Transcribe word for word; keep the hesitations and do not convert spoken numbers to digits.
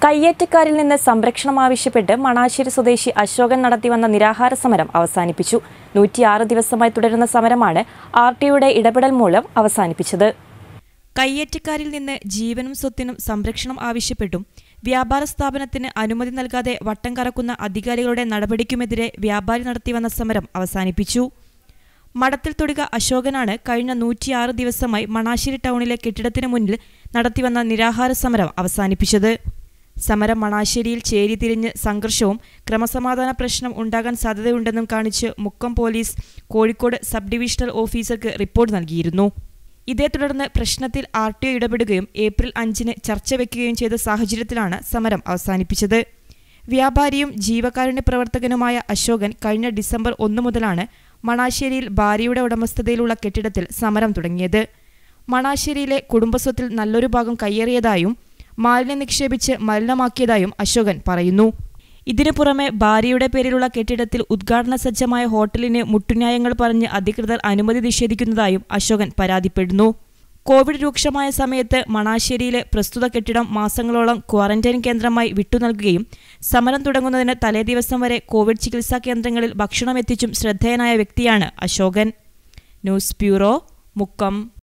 കയ്യേറ്റക്കാരിൽ നിന്ന് സംരക്ഷണം ആവശ്യപ്പെട്ട് മണാശ്ശേരി സ്വദേശി അശോകൻ നടത്തിവന്ന നിരാഹാര സമരം അവസാനിപ്പിച്ചു. നൂറ്റിയാറ് ദിവസമായി തുടരുന്ന സമരമാണ് ആർ.ഡയുടെ ഇടപെടൽ മൂലം അവസാനിപ്പിച്ചത്. കയ്യേറ്റക്കാരിൽ നിന്ന് ജീവനും സ്വത്തിനും സംരക്ഷണം ആവശ്യപ്പെട്ടും വ്യാപാര സ്ഥാപനത്തിന് അനുമതി നൽകാതെ വട്ടം കറക്കുന്ന അധികാരികളുടെ നടപടിക്കുമെതിരെ വ്യാപാരി നടത്തിവന്ന സമരം അവസാനിപ്പിച്ചു. മഠത്തിൽ തൊടുക അശോകനാണ് കഴിഞ്ഞ നൂറ്റിയാറ് ദിവസമായി മണാശ്ശേരി ടൗണിലെ കെട്ടിടത്തിന് മുന്നിൽ നടത്തിവന്ന നിരാഹാര സമരം അവസാനിപ്പിച്ചത്. സമരം മണാശ്ശേരിയിൽ ചേരിതിരിഞ്ഞ് സംഘർഷവും ക്രമസമാധാന പ്രശ്നം ഉണ്ടാകാൻ സാധ്യതയുണ്ടെന്നും കാണിച്ച് Mukkam police Kozhikode sub divisional ഓഫീസർക്ക് റിപ്പോർട്ട് നൽകിയിരുന്നു. ഇതേ തുടർന്ന് പ്രശ്നത്തിൽ ആർ.ടി.ഒ ഇടപെടുകയും ഏപ്രിൽ അഞ്ചിന് ചർച്ച വയ്ക്കുകയും ചെയ്ത സാഹചര്യത്തിലാണ് സമരം അവസാനിപ്പിച്ചത്. വ്യാപാരിയും ജീവകാരുണ്യ പ്രവർത്തകനുമായ അശോകൻ കഴിഞ്ഞ ഡിസംബർ ഒന്ന് മുതലാണ് മണാശ്ശേരിയിൽ ഭാര്യയുടെ ഉടമസ്ഥതയിലുള്ള കെട്ടിടത്തിൽ സമരം തുടങ്ങിയത്. മണാശ്ശേരിയിലെ കുടുംബസ്വത്തിൽ നല്ലൊരു ഭാഗം കയ്യേറിയതായും മാലിന്യം നിക്ഷേപിച്ച് മലിനമാക്കിയതായും അശോകൻ പറയുന്നു. ഇതിനു പുറമെ ഭാര്യയുടെ പേരിലുള്ള കെട്ടിടത്തിൽ ഉദ്ഘാടന സജ്ജമായ ഹോട്ടലിന് മുട്ടുന്യായങ്ങൾ പറഞ്ഞ് അധികൃതർ അനുമതി നിഷേധിക്കുന്നതായും അശോകൻ പരാതിപ്പെടുന്നു. കോവിഡ് രൂക്ഷമായ സമയത്ത് മണാശ്ശേരിയിലെ പ്രസ്തുത കെട്ടിടം മാസങ്ങളോളം ക്വാറന്റൈൻ കേന്ദ്രമായി വിട്ടുനൽകുകയും സമരം തുടങ്ങുന്നതിന് തലേദിവസം വരെ കോവിഡ് ചികിത്സാ കേന്ദ്രങ്ങളിൽ ഭക്ഷണം എത്തിച്ചും ശ്രദ്ധേയനായ വ്യക്തിയാണ് അശോകൻ. News bureau, Mukkam.